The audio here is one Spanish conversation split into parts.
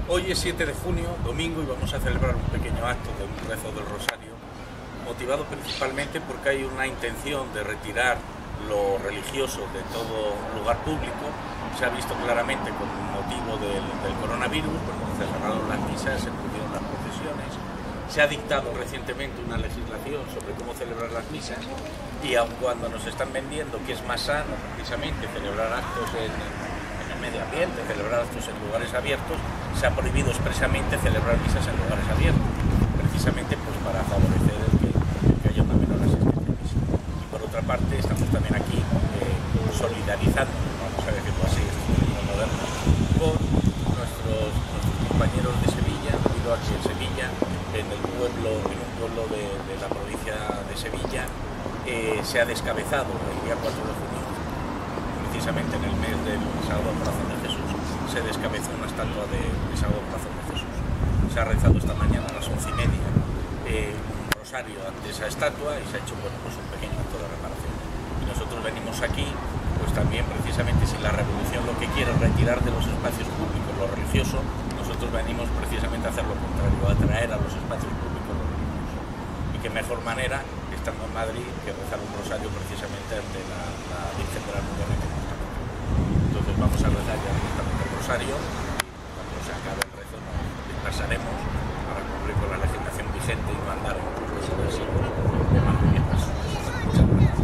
Hoy es 7 de junio, domingo, y vamos a celebrar un pequeño acto de un rezo del Rosario, motivado principalmente porque hay una intención de retirar lo religioso de todo lugar público. Se ha visto claramente con motivo del coronavirus, cuando se cerraron las misas, se prohibieron las procesiones. Se ha dictado recientemente una legislación sobre cómo celebrar las misas, y aun cuando nos están vendiendo que es más sano precisamente celebrar actos en el medio ambiente, celebrar actos en lugares abiertos, se ha prohibido expresamente celebrar misas en lugares abiertos, precisamente pues para favorecer que haya una menor asistencia a misa. Y por otra parte estamos también aquí solidarizando, vamos a decirlo así, moderno, con nuestros compañeros de Sevilla, debido a que en Sevilla, en un pueblo de la provincia de Sevilla, se ha descabezado el día 4 de junio, precisamente en el mes del Sagrado Corazón de Jesús, se descabezó una estatua de Sagrado Corazón de Jesús. Se ha rezado esta mañana a las 11:30 un rosario ante esa estatua y se ha hecho pues un pequeño acto de reparación. Y nosotros venimos aquí pues también precisamente, si la revolución lo que quiere es retirar de los espacios públicos lo religioso, nosotros venimos precisamente a hacer lo contrario, a traer a los espacios públicos lo religioso. Y qué mejor manera, estando en Madrid, que rezar un rosario precisamente ante la Virgen de la Almudena que nos está acompañando. Entonces vamos a rezar ya directamente el rosario. Cuando se acabe el rezo nos dispersaremos para cumplir con la legislación vigente y no andar en proceso de siglos de más de 10 personas. Muchas gracias.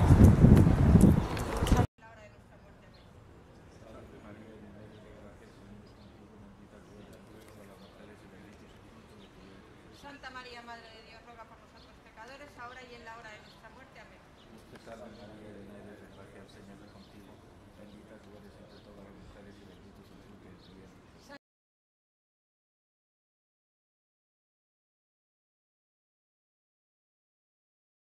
Santa María, Madre de Dios, ruega por nosotros pecadores, ahora y en la hora de nuestra muerte. Amén.